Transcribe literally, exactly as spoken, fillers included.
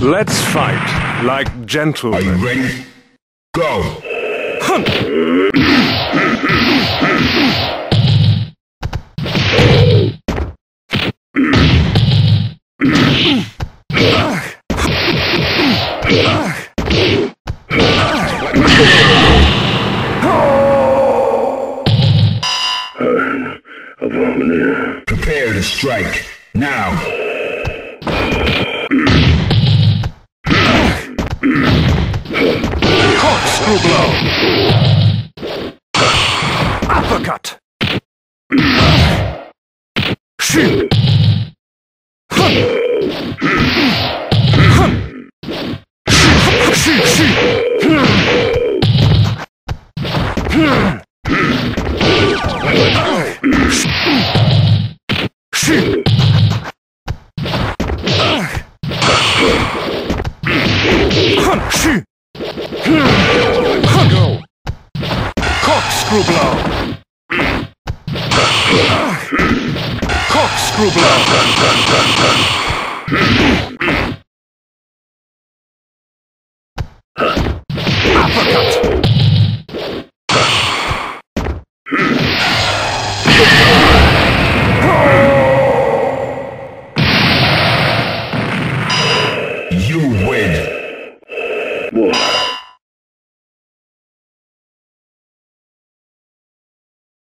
Let's fight like gentlemen. Are you ready? Go! Hunt! Prepare to strike, now! Corkscrew blow! Uppercut! Shoot! Hunt! Hunt! Shoot! Shoot! Shoot! Hunt! Shoot! Hunt! Go! Corkscrew blow! Corkscrew blow! Uppercut!